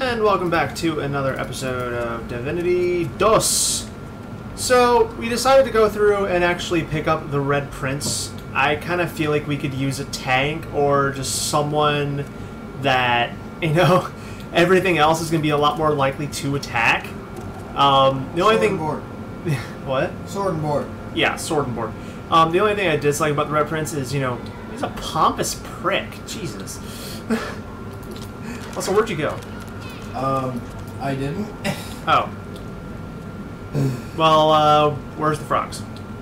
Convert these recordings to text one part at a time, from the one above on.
And welcome back to another episode of Divinity Dos. So, we decided to go through and actually pick up the Red Prince. I kind of feel like we could use a tank or just someone that, you know, everything else is going to be a lot more likely to attack. The only thing... Sword and board. What? Sword and board. Yeah, sword and board. The only thing I dislike about the Red Prince is, you know, he's a pompous prick. Jesus. Also, where'd you go? I didn't. Oh. Well, where's the frogs?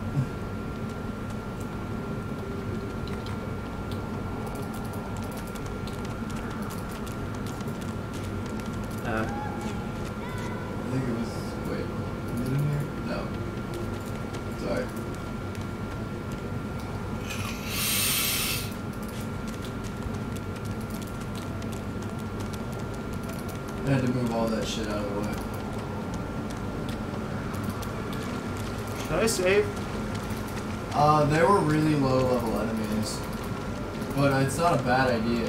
I think it was... Wait. Is it in here? No. Sorry. I had to move all that shit out of the way. Should I save? They were really low level enemies. But it's not a bad idea.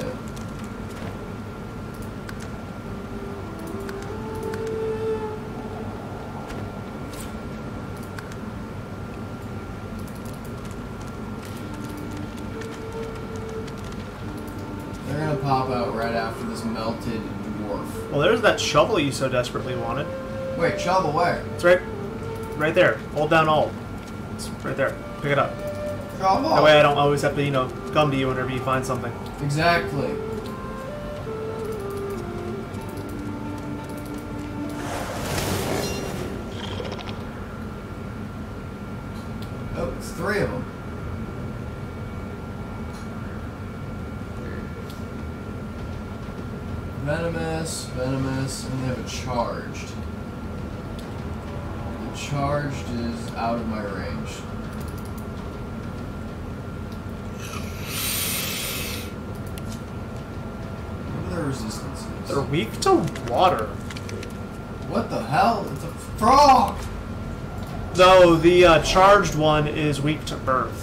They're gonna pop out right after this melted dwarf. Well, there's that shovel you so desperately wanted. Wait, shovel where? It's right there. Hold down alt. It's right there. Pick it up. Shovel? That way I don't always have to, you know, come to you whenever you find something. Exactly. Oh, it's 3 of them. Venomous, and they have a charged. The charged is out of my range. What are their resistances? They're weak to water. What the hell? It's a frog! Though the charged one is weak to earth.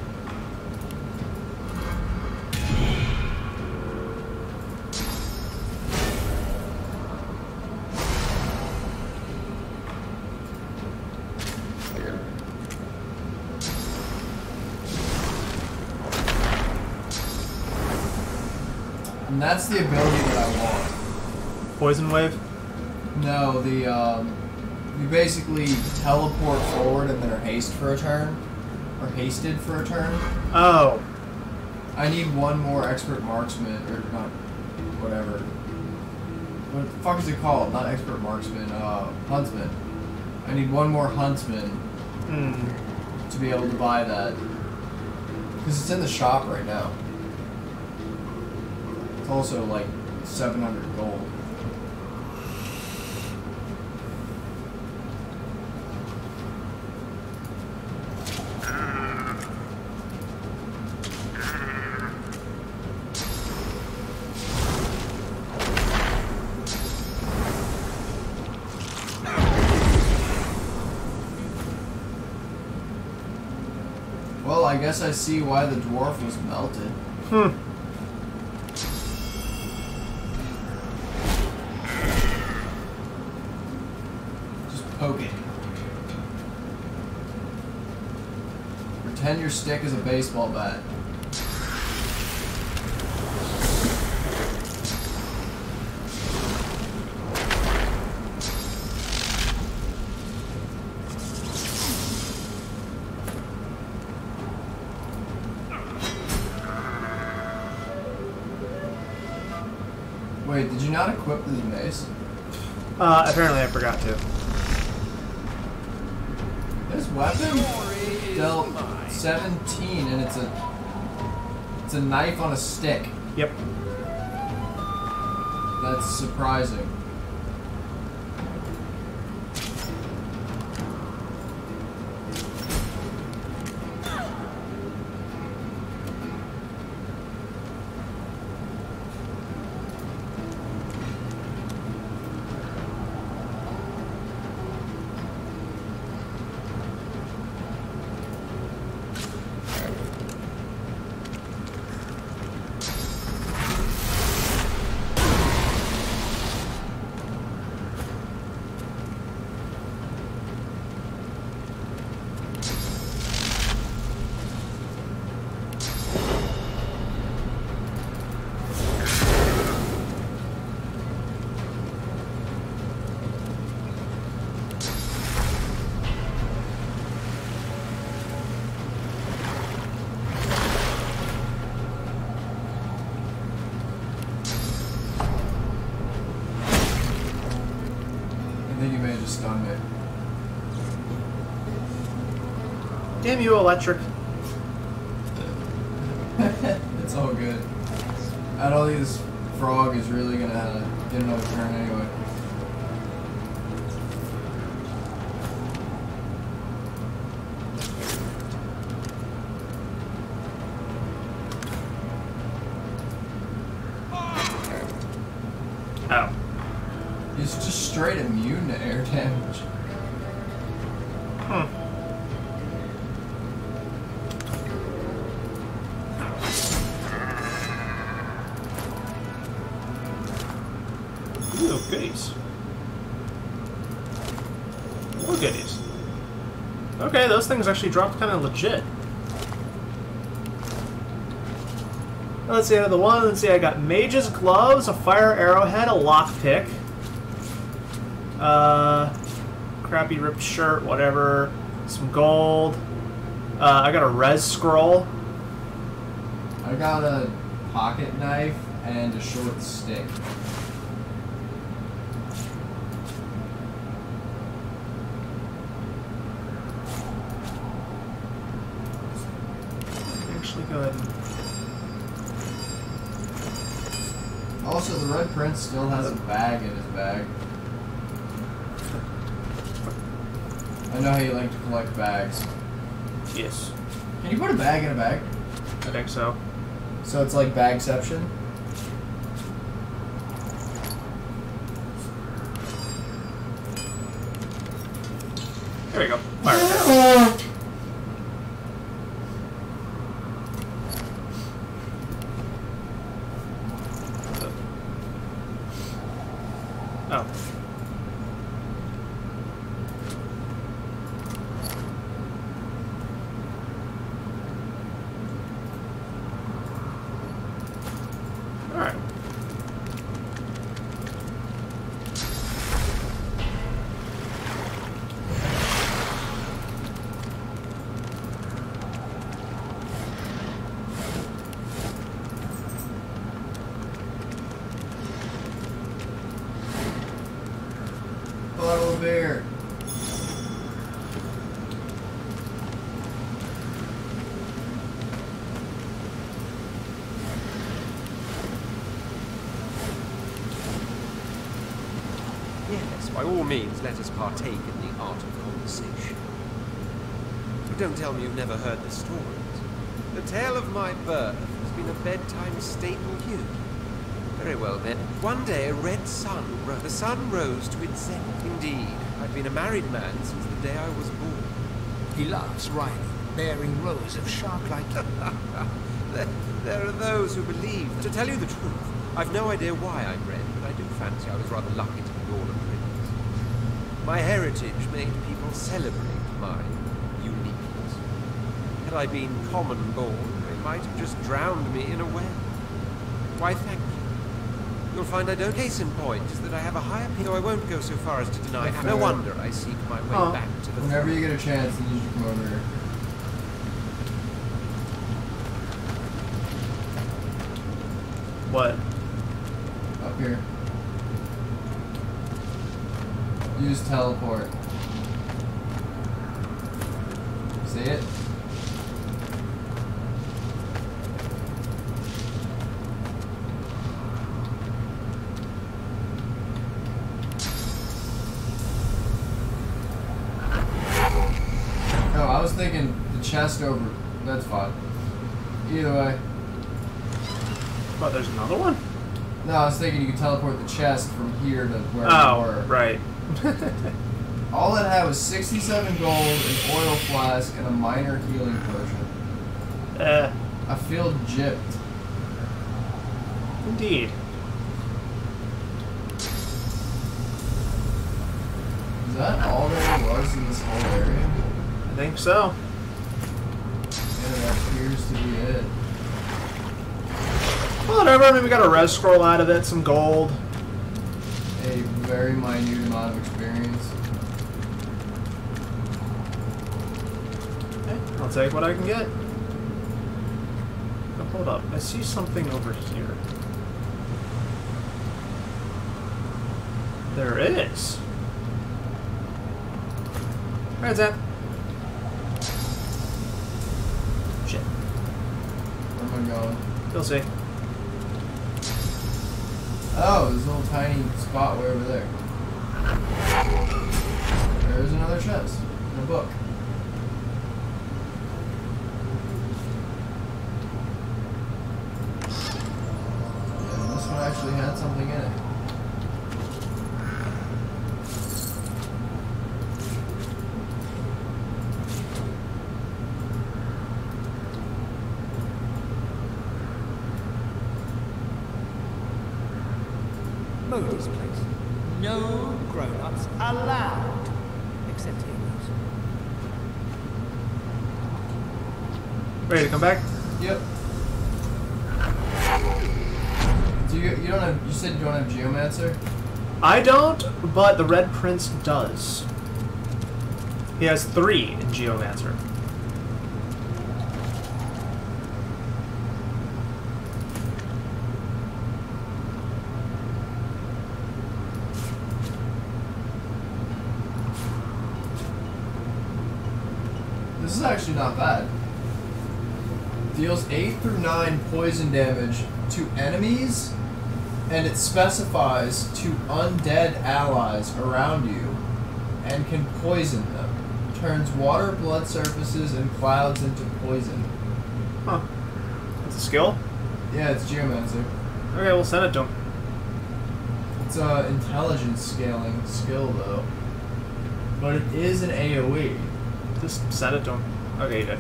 And that's the ability that I want. Poison wave? No, you basically teleport forward and then are hasted for a turn. Or hasted for a turn. Oh. I need one more expert marksman, or not, whatever. What the fuck is it called? Not expert marksman, huntsman. I need one more huntsman to be able to buy that. Because it's in the shop right now. It's also like 700 gold. Well, I guess I see why the dwarf was melted. Just poke it. Pretend your stick is a baseball bat. Wait, did you not equip the mace? Apparently I forgot to. This weapon dealt 17 and it's a knife on a stick. Yep. That's surprising. think you may have just stunned me. Damn you, electric. It's all good. I don't think this frog is really gonna get another turn anyway. Oh. He's just straight immune to air damage. Hmm. Ooh, goodies. More goodies. Okay, those things actually dropped kind of legit. Let's see, out of the one, let's see, I got Mage's Gloves, a Fire Arrowhead, a Lockpick. Crappy ripped shirt, whatever. Some gold. I got a Res Scroll. I got a pocket knife and a short stick. Actually, go ahead and... Also, the Red Prince still has a bag in his bag. I know how you like to collect bags. Yes. Can you put a bag in a bag? I think so. So it's like bagception? There we go. Fire. Oh. Alright. Bottle of beer. Yes, by all means, let us partake in the art of conversation. But don't tell me you've never heard the stories. The tale of my birth has been a bedtime staple hymn. Very well then. One day a red sun rose. The sun rose to its zenith. Indeed, I've been a married man since the day I was born. He laughs wryly, bearing rows of shark-like... There are those who believe. To tell you the truth, I've no idea why I'm red, but I do fancy I was rather lucky to be born a prince. My heritage made people celebrate my uniqueness. Had I been common born, they might have just drowned me in a well. Why, thank you. You'll find I don't. Case in point is that I have a high opinion, though I won't go so far as to deny. No wonder I seek my way back to the Whenever you get a chance, you should come over here. What? Up here. Use teleport. See it? Oh, I was thinking the chest over. That's fine. Either way. Oh, there's another one? No, I was thinking you could teleport the chest from here to where we were. Right. All it had was 67 gold, an oil flask, and a minor healing potion. I feel gypped. Indeed. Is that all there was in this whole area? I think so. Yeah, that appears to be it. Well, whatever, I mean, we got a res scroll out of it, some gold. A very minute amount of experience. Okay, I'll take what I can get. Oh, hold up, I see something over here. There is. Where's that? Shit. Where am I going? You'll see. Oh, there's a little tiny spot way over there. There's another chest. And a book. And this one actually had something in it. Mody's place. No grown-ups allowed. Except heroes. Ready to come back? Yep. Do you don't have? You said you don't have Geomancer? I don't, but the Red Prince does. He has 3 in Geomancer. This is actually not bad. Deals 8 through 9 poison damage to enemies, and it specifies to undead allies around you, and can poison them. Turns water, blood surfaces, and clouds into poison. Huh. That's a skill? Yeah, it's Geomancer. Okay, we'll send it to him. It's a intelligence scaling skill though, but it is an AoE. Just send it to him. Okay, you did.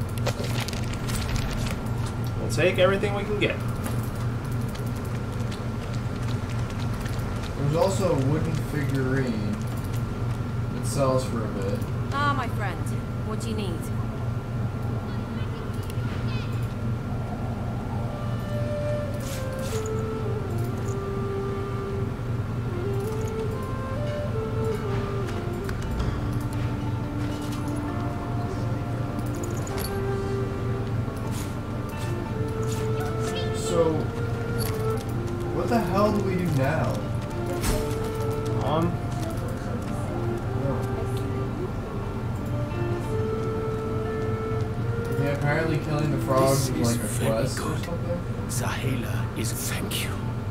We'll take everything we can get. There's also a wooden figurine that sells for a bit. Ah, my friend. What do you need? So, what the hell do we do now? Yeah, apparently killing the frogs is like a quest or something. Sahela is thank you.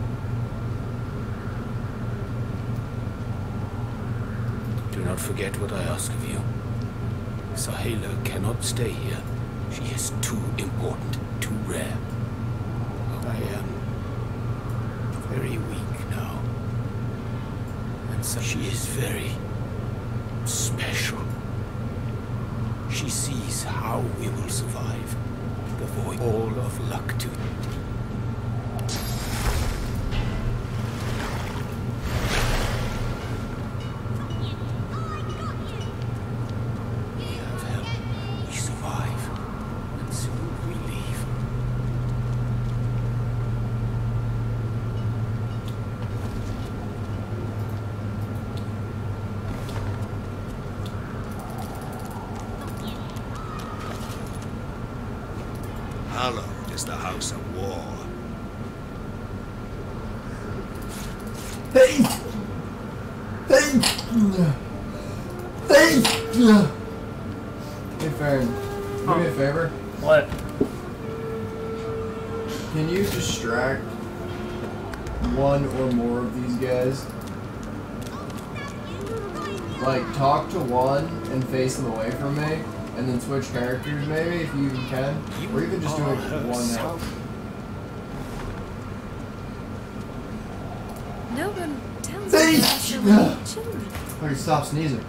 Do not forget what I ask of you. Sahela cannot stay here. She is too important, too rare. I am very weak now. And so she is very special. She sees how we will survive. The void, all of luck to we have help. We survive. And soon we leave. Hallowed is the house of war. Hey! Hey! Hey! Hey, Farron. Do me a favor. What? Can you distract one or more of these guys? Like, talk to one and face them away from me, and then switch characters maybe, if you can. Or even just do it one health. No one tells me there are so many children. Okay, stop sneezing.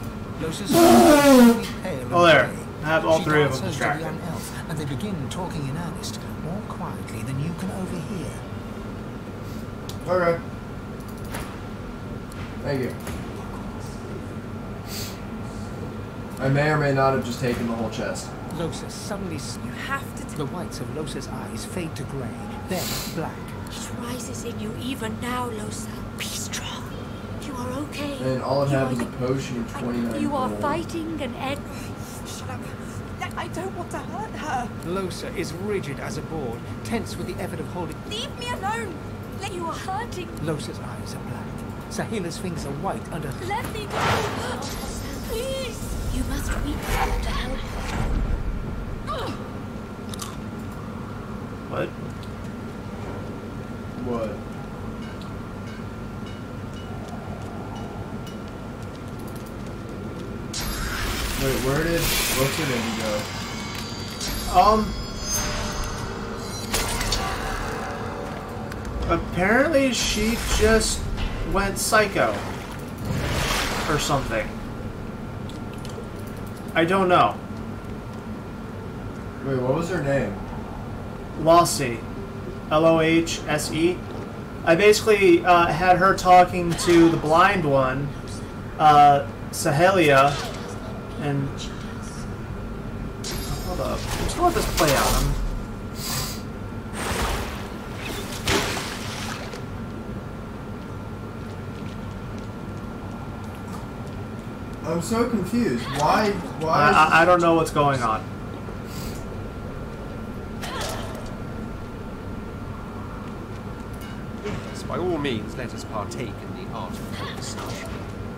Oh, there. I have all 3 of them distracted. Young elf, and they begin talking in earnest, more quietly than you can overhear. Okay. Thank you. I may or may not have just taken the whole chest. Losa suddenly... You have to The whites of Losa's eyes fade to grey, then black. It rises in you even now, Losa. Be strong. You are okay. And all it You had are was a the- potion of 29 You are gold. fighting an end. Shut up. I don't want to hurt her. Losa is rigid as a board, tense with the effort of holding... Leave me alone. You are hurting. Losa's eyes are black. Sahela's fingers are white under... Let me go. Please. You must weaken to help her. What? What? Wait, where did Roxanne go? Apparently she just went psycho. Or something. I don't know. Wait, what was her name? Lohse. Lohse. I basically had her talking to the blind one, Sahelia, and... Hold up. I'm just gonna let this play out. I'm so confused. Why I don't know what's going on. Yes, by all means, let us partake in the art of conversation.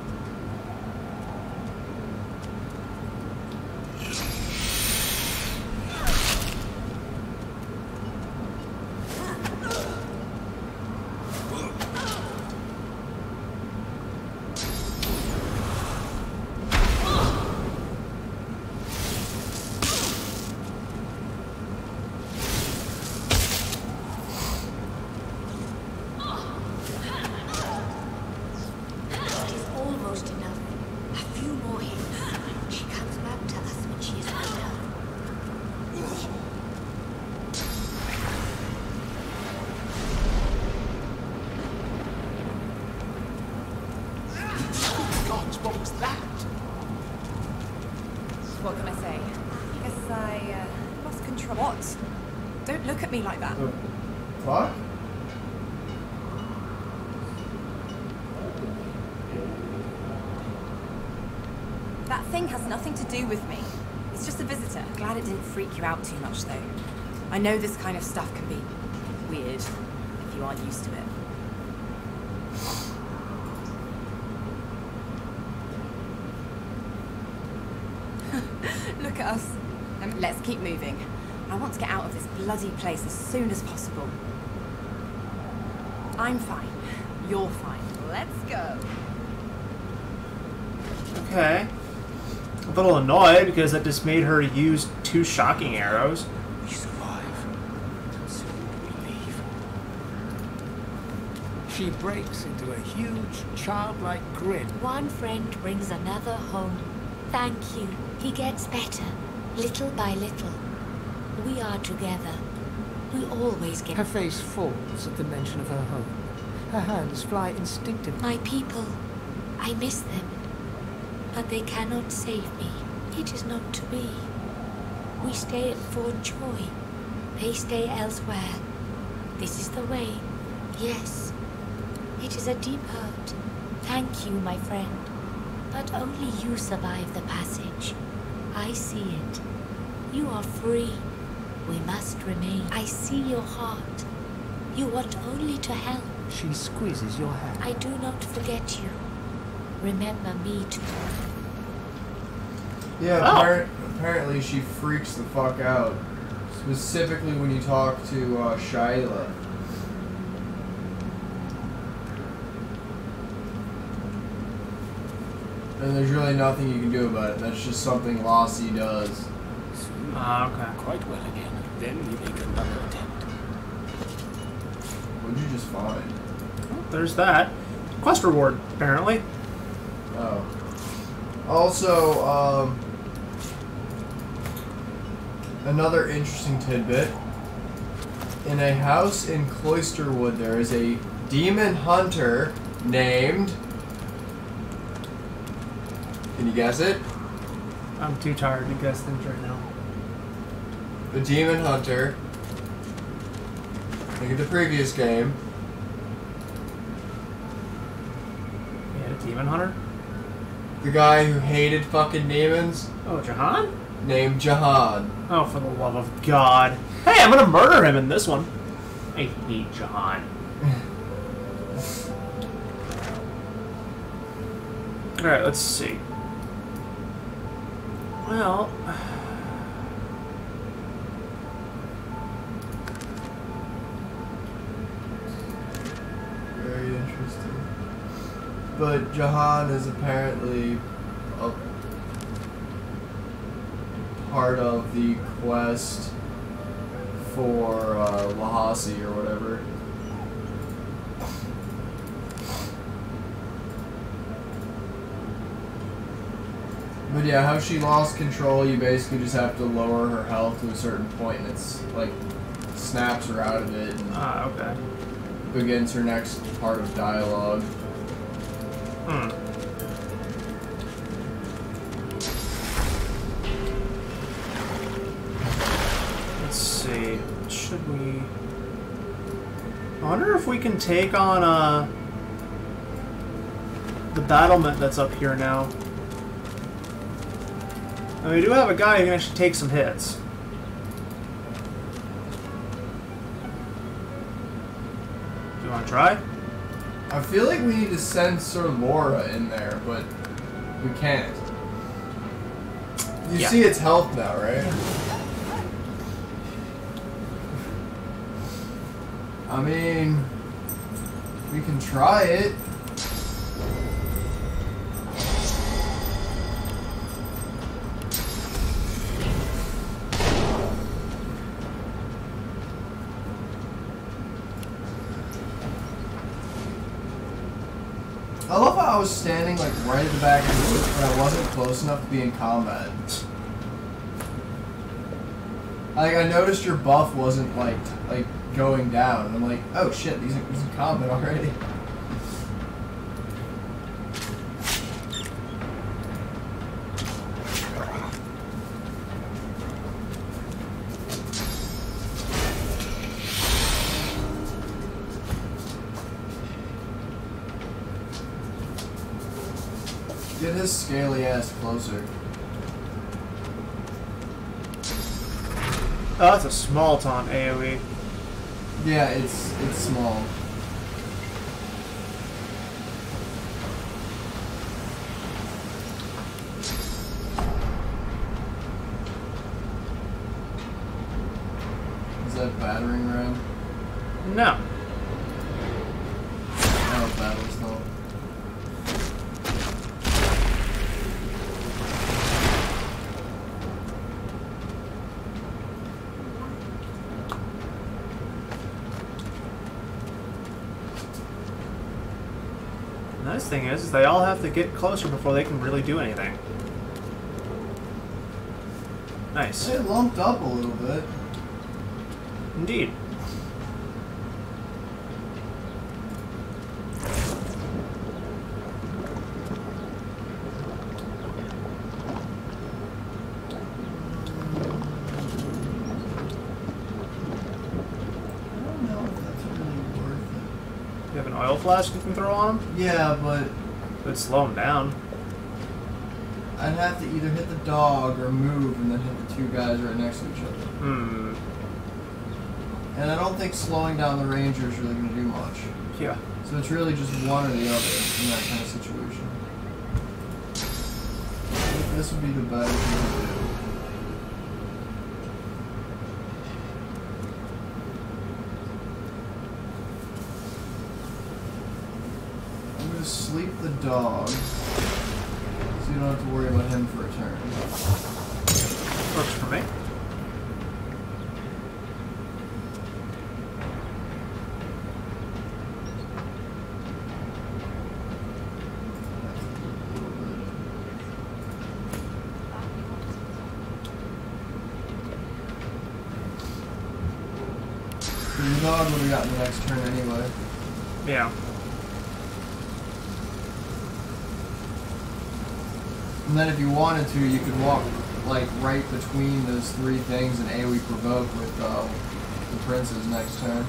What can I say? Guess I lost control. What? Don't look at me like that. Fuck? That thing has nothing to do with me. It's just a visitor. Glad it didn't freak you out too much, though. I know this kind of stuff can be weird if you aren't used to it. Look at us. Let's keep moving. I want to get out of this bloody place as soon as possible. I'm fine. You're fine. Let's go. Okay. A little annoyed because that just made her use 2 shocking arrows. We survive. Soon we leave. She breaks into a huge, childlike grin. One friend brings another home. Thank you. He gets better, little by little. We are together. We always get... Her face falls at the mention of her home. Her hands fly instinctively. My people, I miss them. But they cannot save me. It is not to be. We stay at Fort Joy. They stay elsewhere. This is the way. Yes. It is a deep hurt. Thank you, my friend. But only you survive the passage. I see it. You are free. We must remain. I see your heart. You want only to help. She squeezes your hand. I do not forget you. Remember me too. Yeah, Oh. apparently she freaks the fuck out. Specifically when you talk to Shyla. And there's really nothing you can do about it. That's just something Lohse does. Soon Okay. quite well again. Then we make another attempt. What'd you just find? Well, there's that. Quest reward, apparently. Oh. Also, another interesting tidbit. In a house in Cloisterwood, there is a demon hunter named... Can you guess it? I'm too tired to guess things right now. The demon hunter. Look at the previous game. We had a demon hunter? The guy who hated fucking demons. Oh, Jahan? Named Jahan. Oh, for the love of God. Hey, I'm gonna murder him in this one. I hate Jahan. Alright, let's see. Well, very interesting. But Jahan is apparently a part of the quest for Lhasa or whatever. But yeah, how she lost control, you basically just have to lower her health to a certain point and it's like snaps her out of it and okay. begins her next part of dialogue. Let's see. Should we... I wonder if we can take on the battlement that's up here now. And we do have a guy who can actually take some hits. Do you want to try? I feel like we need to send Sir Laura in there, but we can't. You see its health now, right? I mean, we can try it. I love how I was standing like right at the back of the room, but I wasn't close enough to be in combat. Like I noticed your buff wasn't like going down, and I'm like, oh shit, he's in combat already. Get his scaly ass closer. Oh, that's a small taunt AoE. Yeah, it's small. Is that battering ram? No. Oh, battle stone. The nice thing is they all have to get closer before they can really do anything. Nice. It lumped up a little bit. Indeed. You have an oil flask you can throw on him? Yeah, but It would slow him down. I'd have to either hit the dog or move and then hit the two guys right next to each other. Hmm. And I don't think slowing down the ranger is really going to do much. Yeah. So it's really just one or the other in that kind of situation. I think this would be the better thing to do. I'm going to sleep the dog. So you don't have to worry about him for a turn. Works for me. The dog would have gotten the next turn anyway. Yeah. And then if you wanted to, you could walk like right between those three things and AoE provoke with the prince's next turn.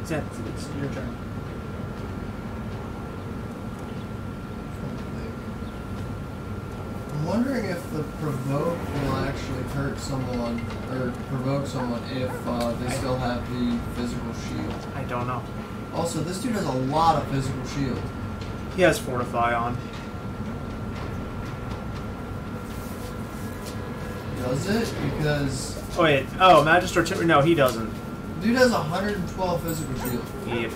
Zed, it's your turn. I'm wondering if the provoke will actually hurt someone, or provoke someone if they still have the physical shield. I don't know. Also, this dude has a lot of physical shield. He has Fortify on. Does it? Because... Oh wait, oh, Magister Timber, no, he doesn't. Dude has 112 physical shield. Yep.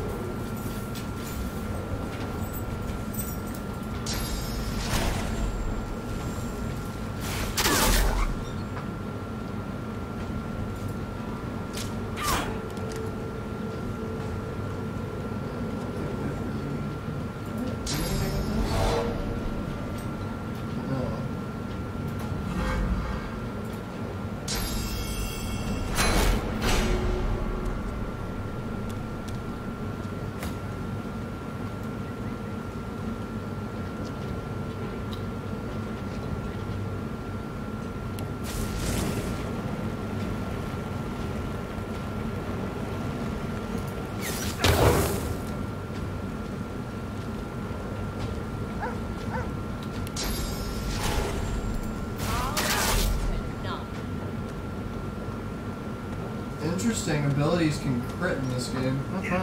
Interesting, abilities can crit in this game.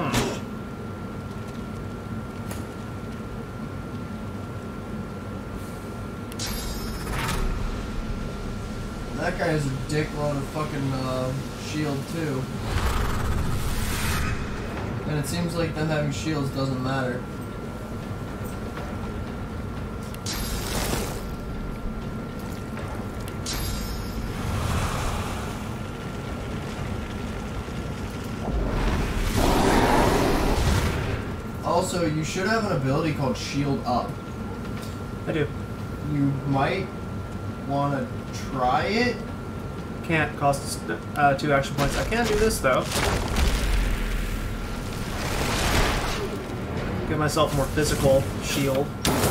That guy has a dickload of fucking shield too. And it seems like them having shields doesn't matter. Also, you should have an ability called Shield Up. I do. You might want to try it. Can't cost 2 action points. I can do this though. Give myself more physical shield.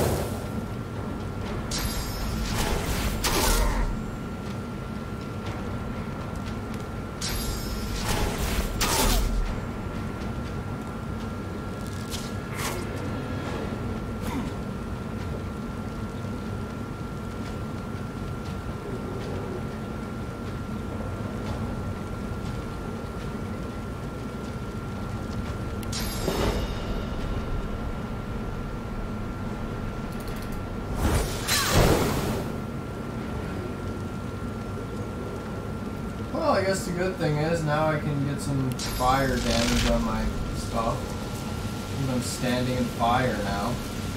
Well, I guess the good thing is now I can get some fire damage on my stuff. I'm standing in fire now.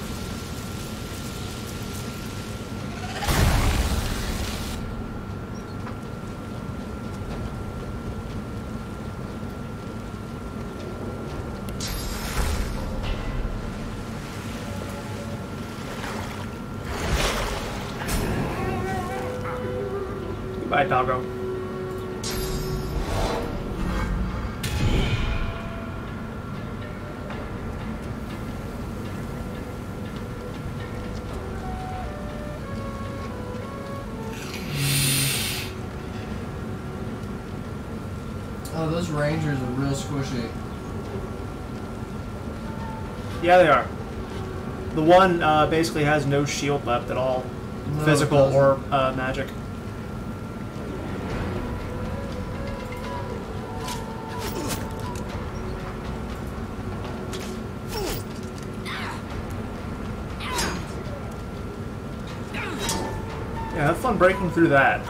Goodbye, doggo. Oh, those rangers are real squishy. Yeah, they are. The one basically has no shield left at all. No, Physical it or magic. Yeah, have fun breaking through that.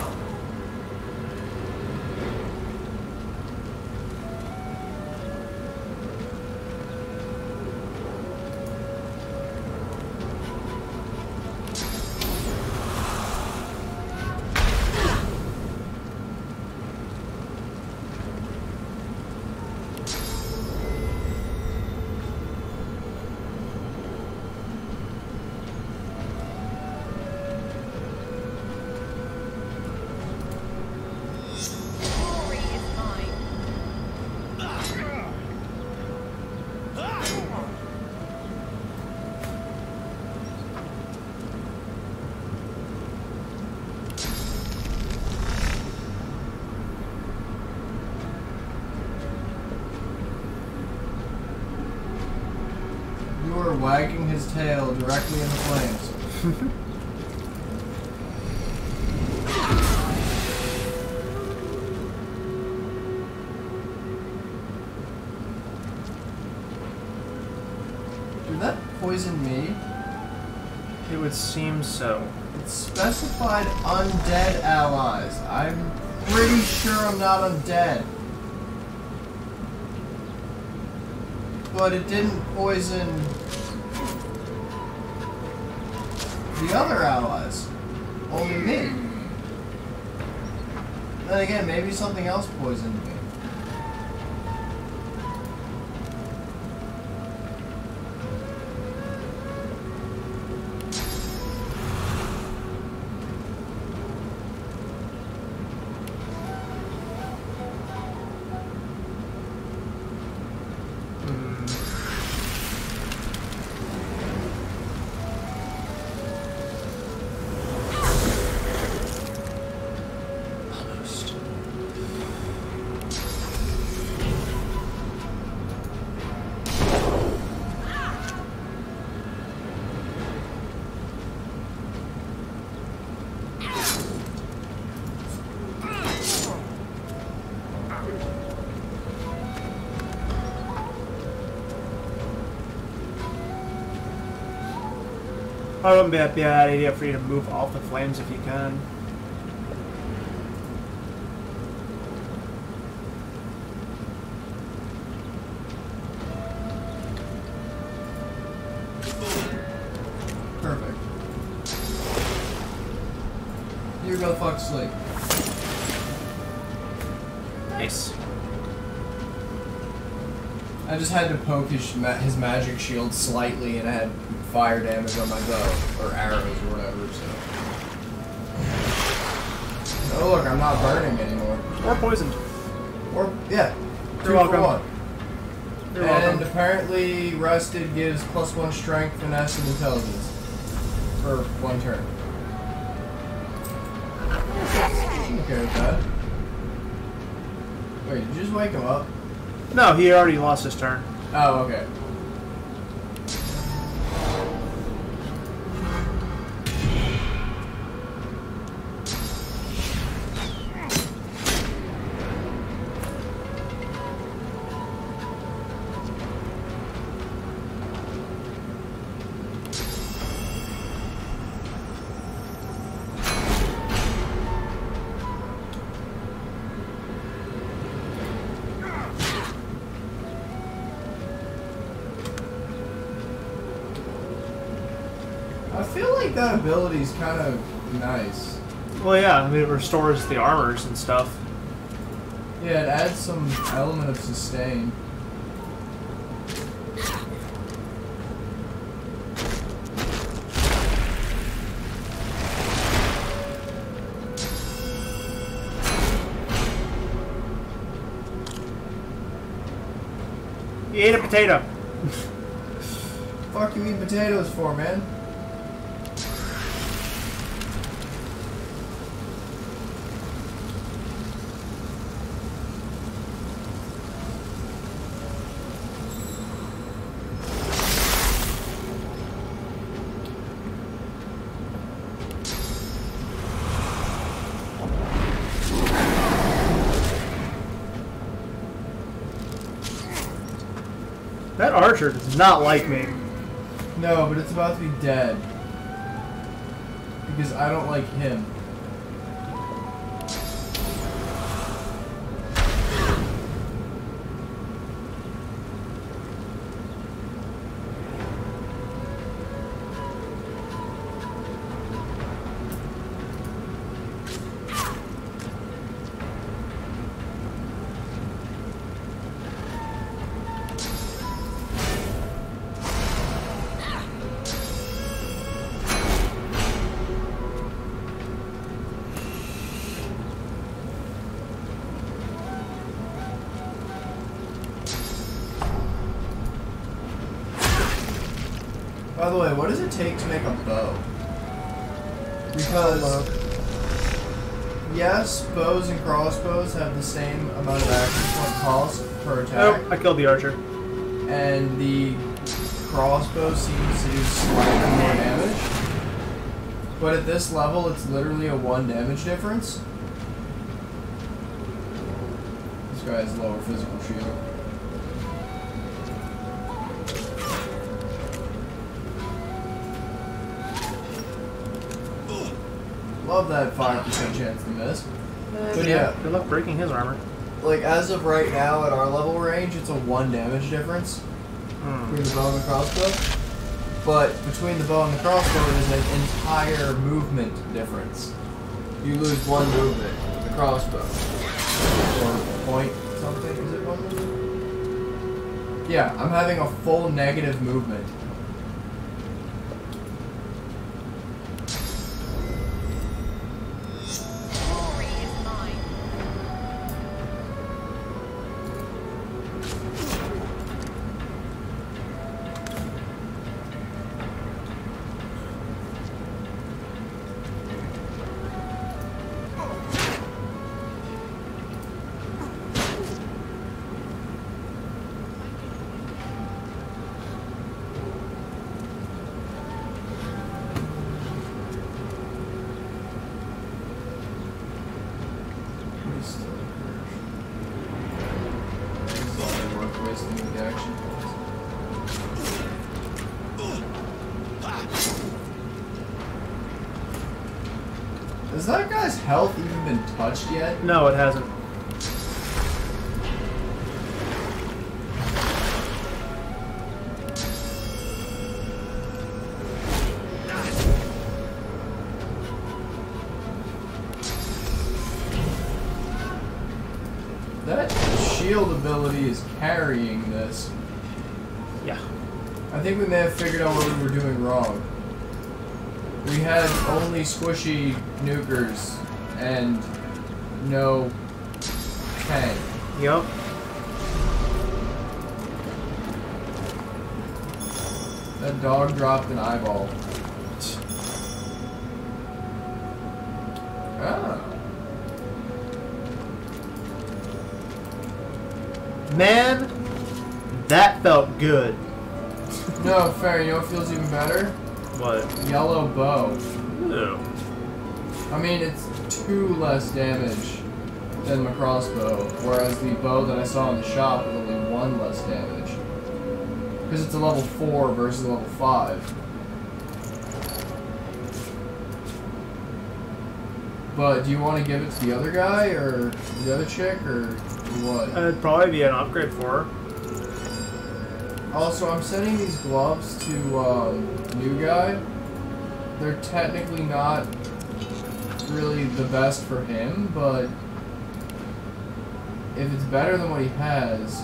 Emperor wagging his tail directly in the flames. Did that poison me? It would seem so. It specified undead allies. I'm pretty sure I'm not undead. But it didn't poison the other allies. Only me. Then again, maybe something else poisoned me. It wouldn't be a bad idea for you to move off the flames if you can. Perfect. You go fuck sleep. Nice. I just had to poke his magic shield slightly, and I had fire damage on my bow, or arrows, or whatever, so... Oh look, I'm not burning anymore. Or poisoned. Or, yeah. You're welcome. You're welcome. And apparently, Rusted gives +1 strength, finesse, and intelligence. For 1 turn. I'm okay with that. Wait, did you just wake him up? No, he already lost his turn. Oh, okay. I feel like that ability is kind of nice. Well, yeah, I mean, it restores the armors and stuff. Yeah, it adds some element of sustain. You ate a potato. Fuck you eating potatoes for, man? That archer does not like me. No, but it's about to be dead. Because I don't like him. By the way, what does it take to make a bow? Because, yes, bows and crossbows have the same amount of action point cost per attack. Oh, I killed the archer. And the crossbow seems to do slightly more damage. But at this level, it's literally a 1 damage difference. This guy has lower physical shield. Love that 5% chance to miss. But yeah, good luck breaking his armor. like as of right now at our level range, it's a 1 damage difference between the bow and the crossbow. But between the bow and the crossbow, there's an entire movement difference. You lose 1 movement with the crossbow. Or point something, is it 1 movement? Yeah, I'm having a full negative movement. Has that guy's health even been touched yet? No, it hasn't. That shield ability is carrying this. Yeah. I think we may have figured out what we were doing wrong. We had only squishy nukers and no tank. Yup. That dog dropped an eyeball. Ah. Man, that felt good. No, fair. You know what feels even better? What? Yellow bow. Ew. I mean, it's 2 less damage than my crossbow, whereas the bow that I saw in the shop is only 1 less damage. Because it's a level 4 versus a level 5. But do you want to give it to the other guy, or the other chick, or what? It'd probably be an upgrade for her. Also, I'm sending these gloves to new guy. They're technically not really the best for him, but if it's better than what he has,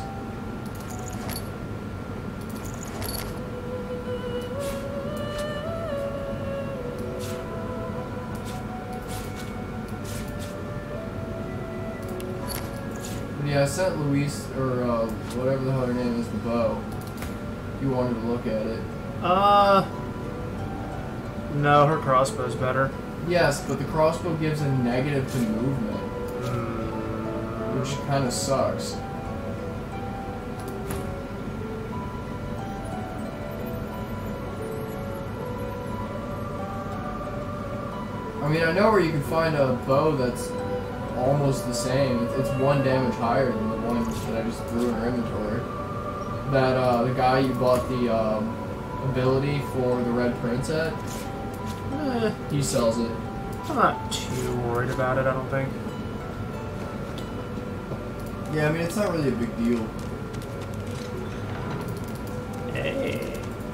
but yeah, I sent Luis, or whatever the hell her name is, the bow. You wanted to look at it. No, her crossbow's better. Yes, but the crossbow gives a negative to movement, which kind of sucks. I mean, I know where you can find a bow that's almost the same. It's 1 damage higher than the one that I just threw in her inventory. That, the guy you bought the, ability for the Red Prince at, he sells it. I'm not too worried about it, I don't think. Yeah, I mean, it's not really a big deal. Hey.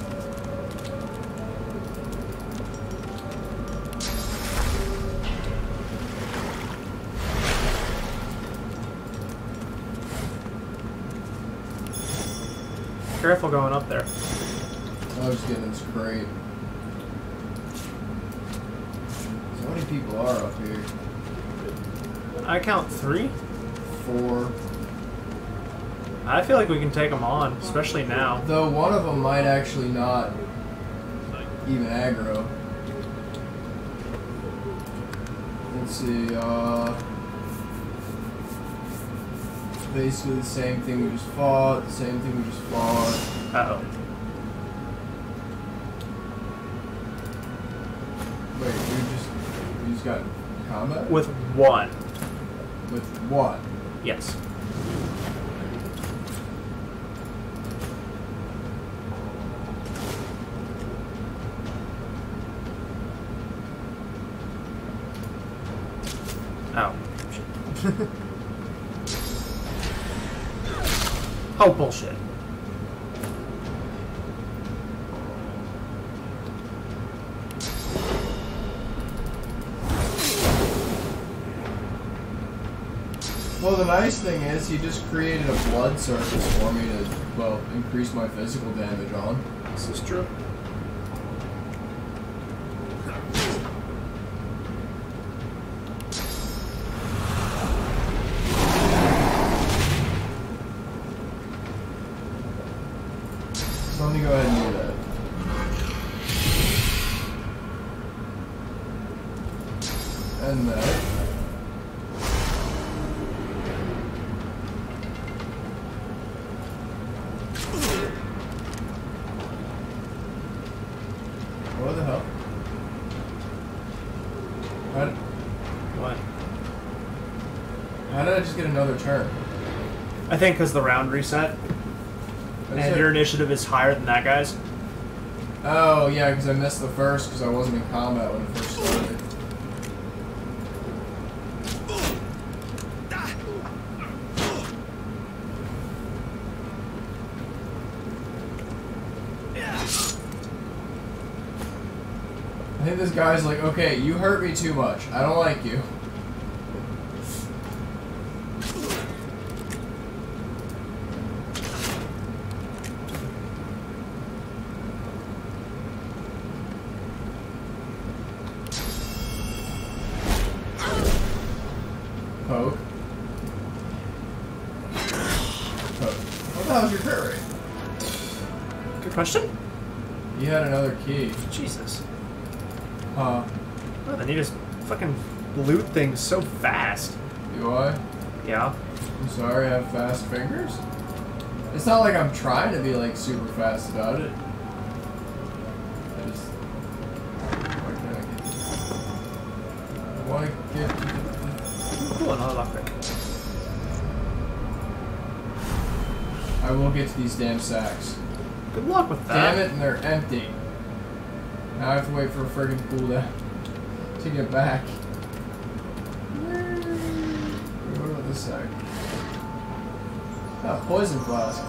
Careful going up there. I was getting this crate. So many people are up here. I count 3. 4. I feel like we can take them on, especially now. Though one of them might actually not even aggro. Let's see, basically the same thing we just fought, the same thing we just fought. Uh-oh. Wait, you just got combat? With one. With what? Yes. Oh. Shit. Oh, bullshit. Well, the nice thing is he just created a blood surface for me to, well, increase my physical damage on. This is true. So let me go ahead and do that. And that. What the hell? What? How did I just get another turn? I think because the round reset, and your initiative is higher than that guy's. Oh, yeah, because I missed the first because I wasn't in combat when it first started. I think this guy's like, okay, you hurt me too much. I don't like you. Poke. Poke. What the hell's your crit rate? Good question. You had another key. Jesus. Huh. Oh, then you just fucking loot things so fast. Do I? Yeah. I'm sorry, I have fast fingers? It's not like I'm trying to be like super fast about it. I just... Why can't I get this? I want to get... Cool, another lockpick. I will get to these damn sacks. Good luck with that. Damn it, and they're empty. Now I have to wait for a friggin' cooldown to get back. What about this sack? Oh, poison flask.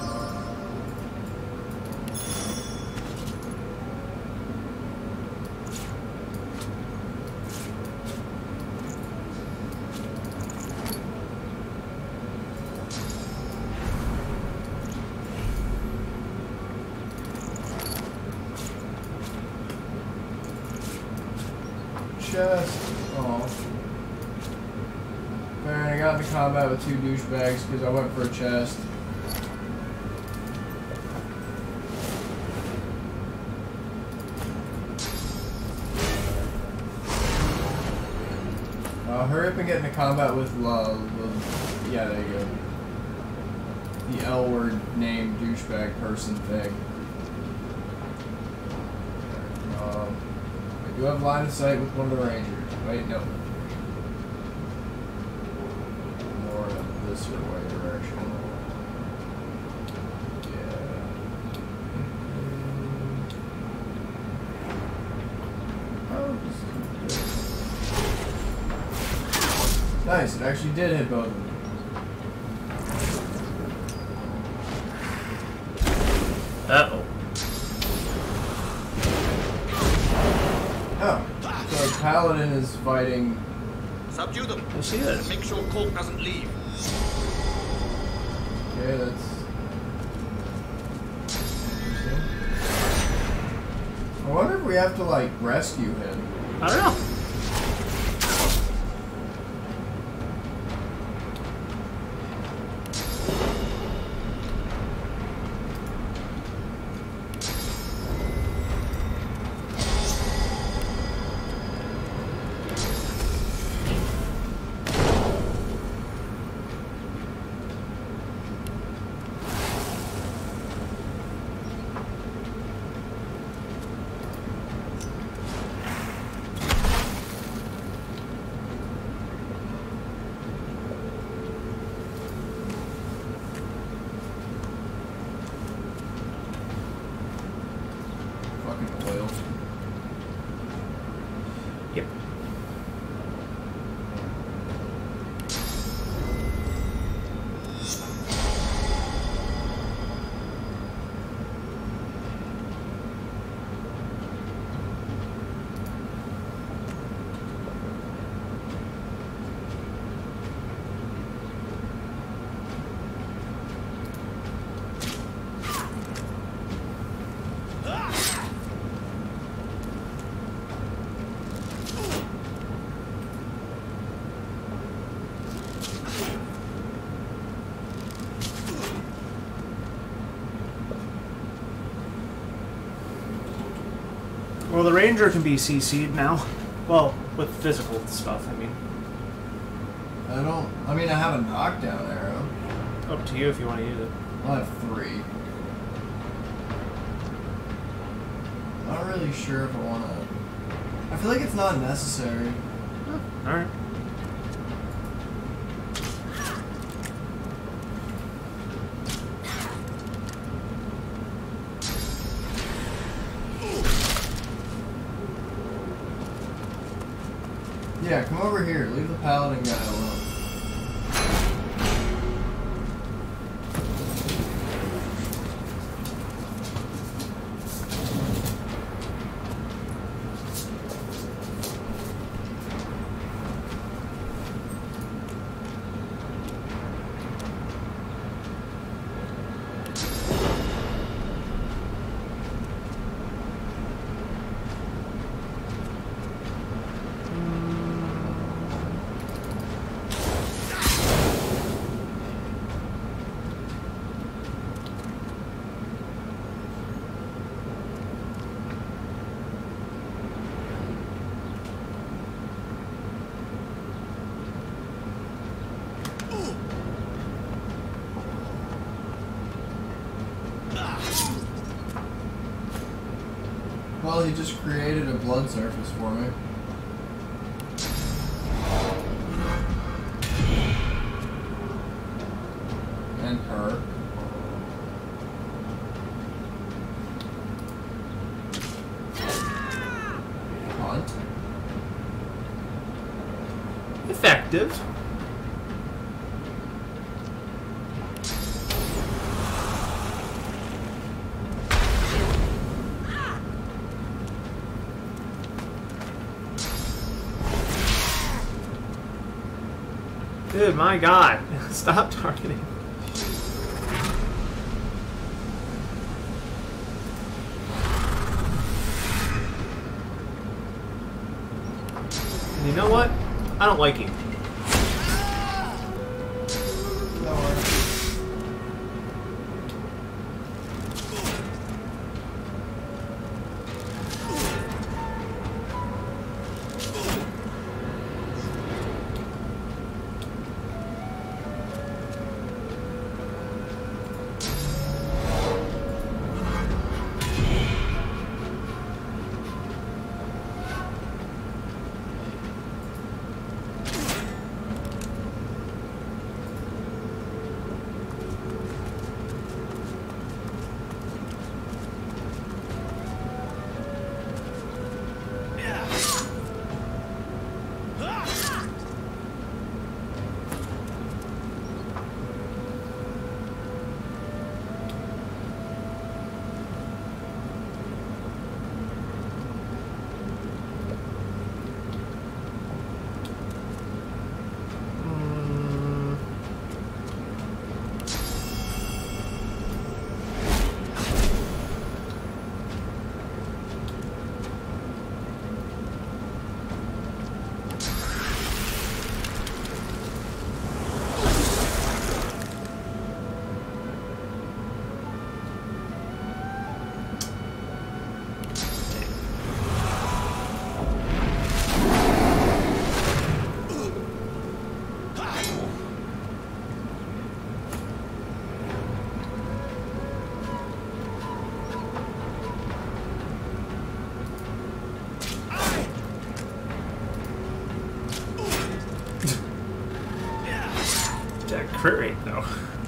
Chest. Oh. Man, I got into combat with two douchebags because I went for a chest. Hurry up and get into combat with yeah, there you go. The L word named douchebag person thing. I do have line of sight with one of the rangers. Wait, no. More of this way direction. Yeah. Nice, it actually did hit both of them. Uh-oh. Oh, so Paladin is fighting. Subdue them. Yes, he is. Make sure Cork doesn't leave. Okay, that's interesting. I wonder if we have to like rescue him. I don't know. Well, the Ranger can be CC'd now. Well, with physical stuff, I mean. I mean, I have a knockdown arrow. Up to you if you want to use it. I have 3. Not really sure if I want to... I feel like it's not necessary. Alright. Yeah, come over here. Leave the paladin guy alone. Well, he just created a blood surface for me. And her. Hunt. Effective. Dude, my god. Stop targeting. And you know what? I don't like you. No worries. That crit rate, though.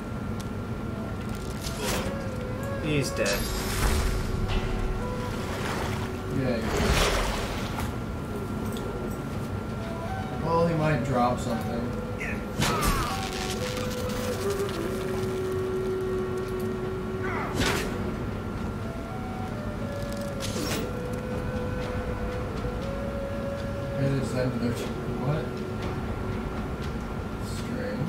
He's dead. Yeah. Well, he might drop something. It is end of their what? Strange.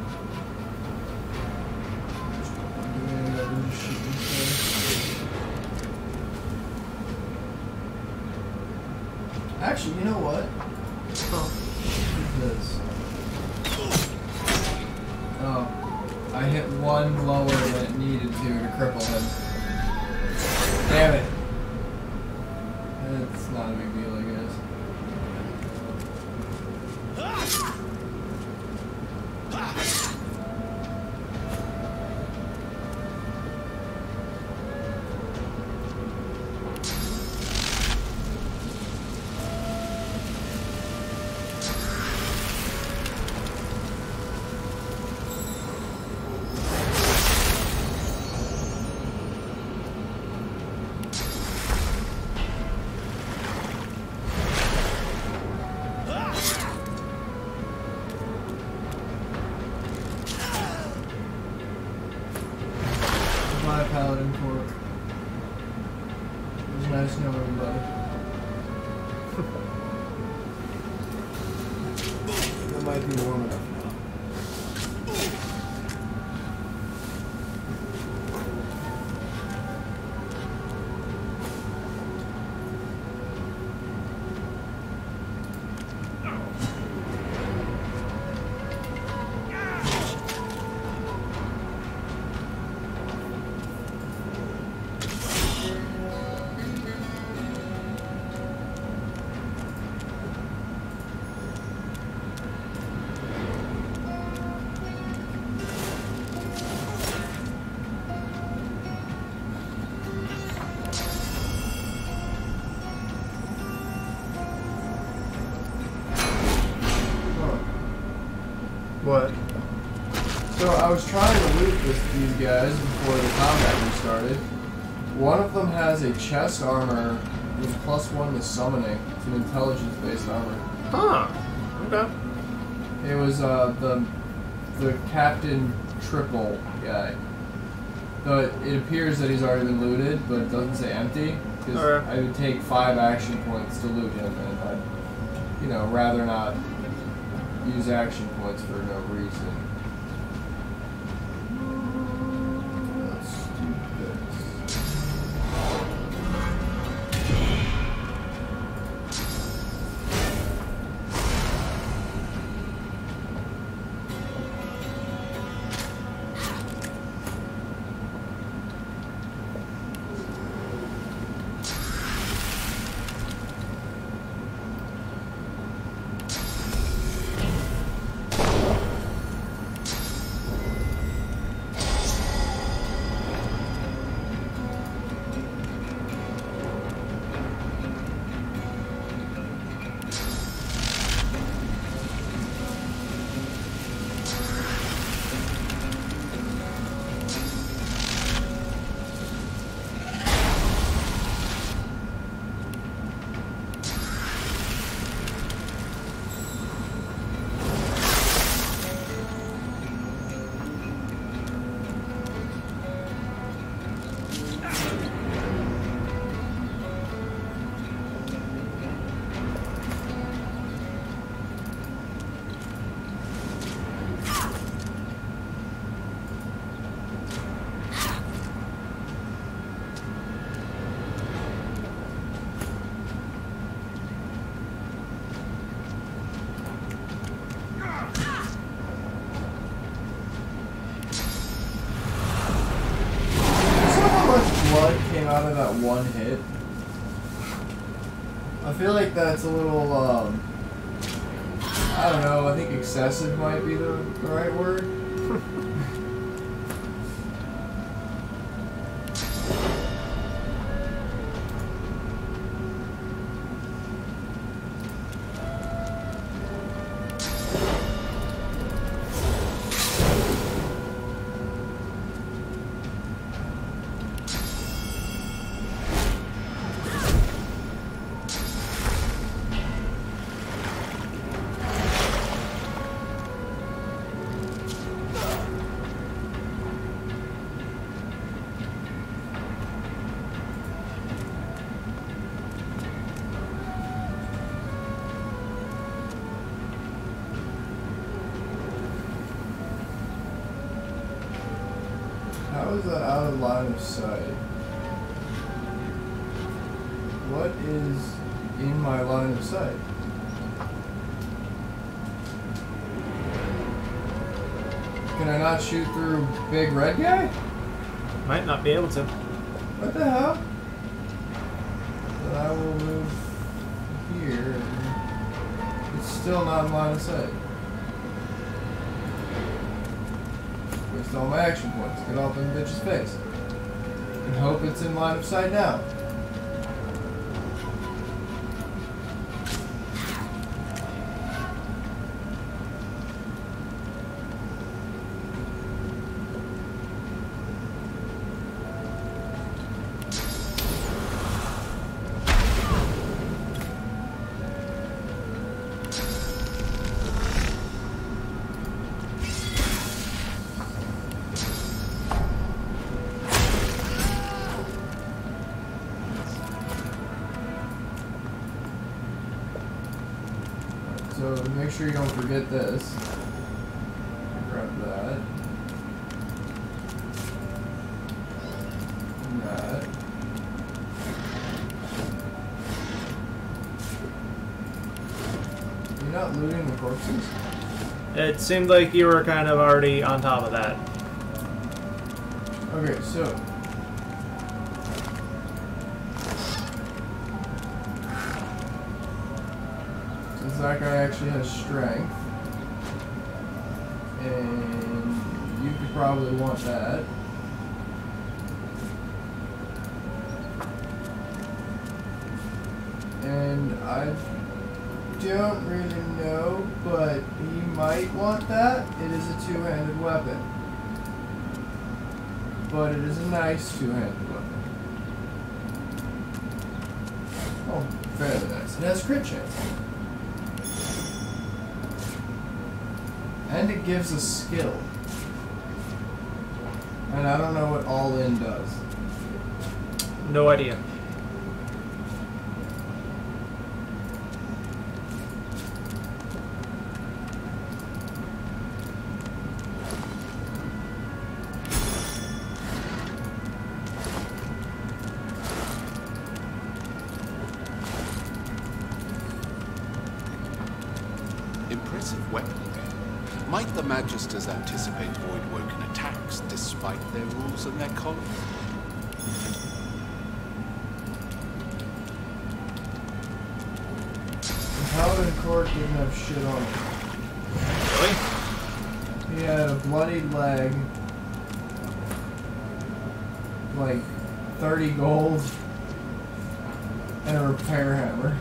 Actually, you know what? Oh. This. Oh. I hit one lower than it needed to cripple him. Damn it. It's not a big deal, I guess. Paladin Corp. It was nice knowing everybody. It might be warm enough now. What? So I was trying to loot these guys before the combat restarted. One of them has a chest armor with +1 to summoning. It's an intelligence-based armor. Huh. Okay. It was the Captain Triple guy. But it appears that he's already been looted, but it doesn't say empty. Because Okay. I would take 5 action points to loot him, and I'd, you know, rather not use action points for no reason. Let's do this. Blood came out of that one hit. I feel like that's a little, I don't know, I think excessive might be the right word. How is that out of line of sight? What is in my line of sight? Can I not shoot through big red guy? Might not be able to. What the hell? then I will move here, and it's still not in line of sight. Waste all my action points. Get off in the bitch's face. And hope it's in line of sight now. So make sure you don't forget this. Grab that. And that. You're not looting the corpses? It seemed like you were kind of already on top of that. Okay, so that guy actually has strength, and you could probably want that. And I don't really know, but he might want that. It is a two-handed weapon, but it is a nice two-handed weapon. Oh, fairly nice. It has crit chance. And it gives a skill. And I don't know what all in does. No idea. Impressive weaponry. Might the Magisters anticipate Voidwoken attacks despite their rules and their calling? The Paladin Court didn't have shit on it. Really? He had a bloodied leg, like 30 gold, and a repair hammer.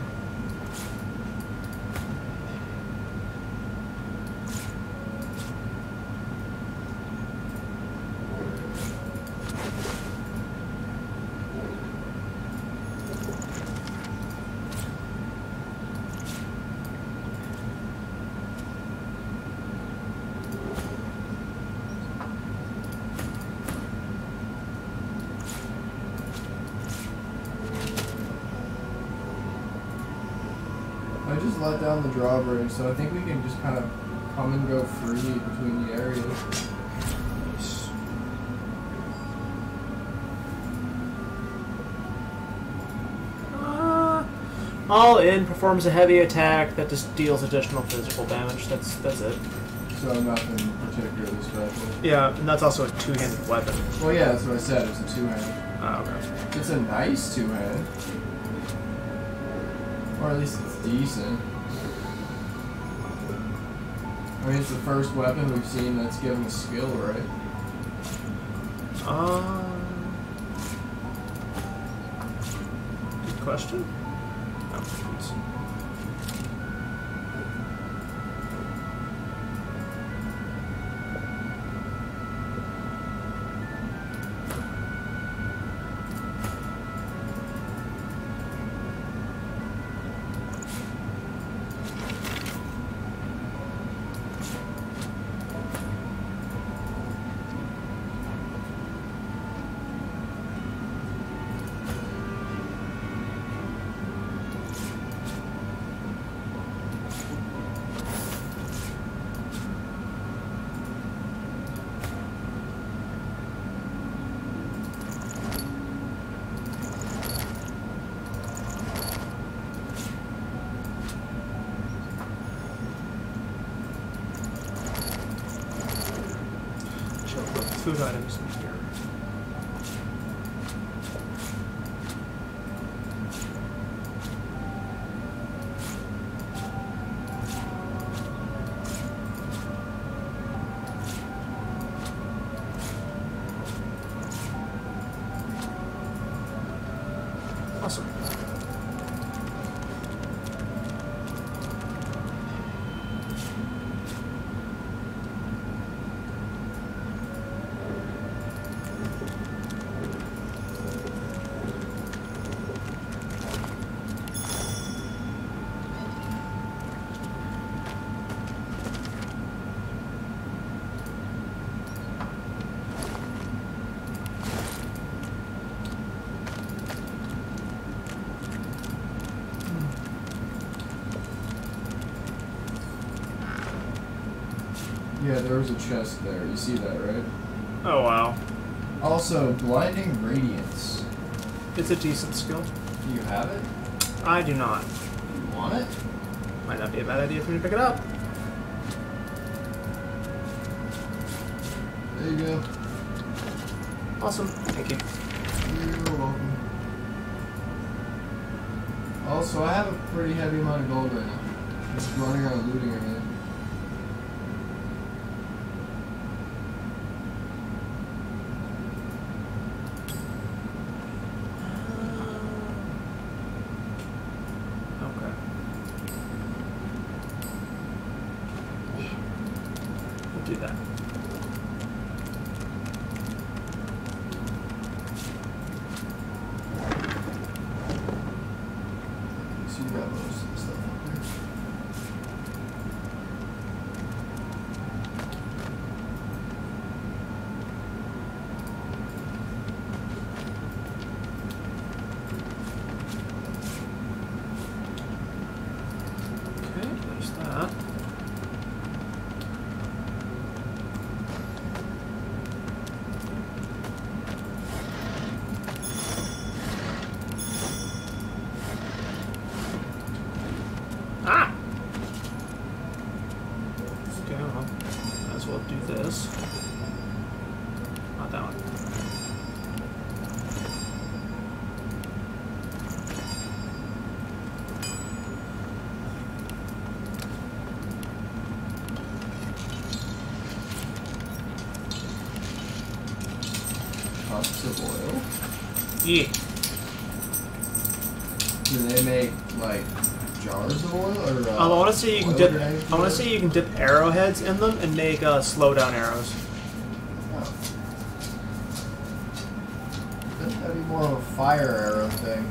I just let down the drawbridge, so I think we can just kind of come and go free between the areas. All in performs a heavy attack that just deals additional physical damage. That's it. So nothing particularly special. Yeah, and that's also a two-handed weapon. Well, yeah, that's what I said. It's a two-hand. Oh, okay. It's a nice two-hand. Or at least it's decent. I mean, it's the first weapon we've seen that's given a skill, right? Good question. No, it's- Should put food items in here. Awesome. Yeah, there was a chest there. You see that, right? Oh, wow. Also, Blinding Radiance. It's a decent skill. Do you have it? I do not. You want it? Might not be a bad idea for me to pick it up. There you go. Awesome. Thank you. You're welcome. Also, I have a pretty heavy amount of gold right now. Just running around looting everything. Okay. We'll do that. So you got most of the stuff up there. Okay, there's that. Ah! Okay, well, might as well do this. Not that one. Cups of oil. Yeah. Do they make like jars of oil or? I want to see you can oil dip. grenades I want or- to see you can dip arrowheads in them and make slow down arrows. Oh. That'd be more of a fire arrow thing.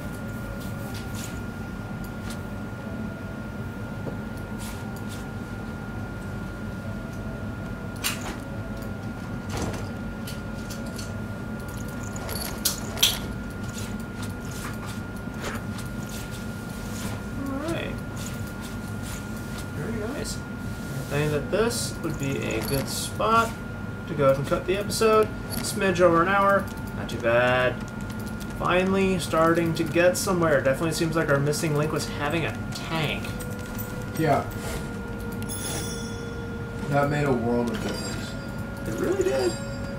Alright. Very nice. I think that this would be a good spot to go ahead and cut the episode. Smidge over an hour. Not too bad. Finally starting to get somewhere. Definitely seems like our missing link was having a tank. Yeah. That made a world of difference. It really did.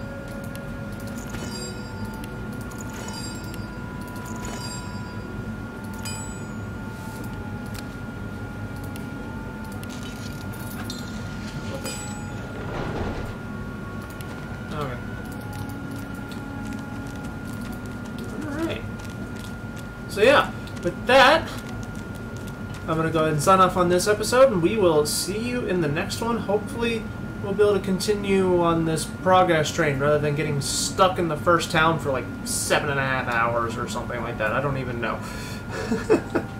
Okay. Alright. So yeah, with that, I'm going to go ahead and sign off on this episode, and we will see you in the next one. Hopefully, we'll be able to continue on this progress train rather than getting stuck in the first town for like 7.5 hours or something like that. I don't even know.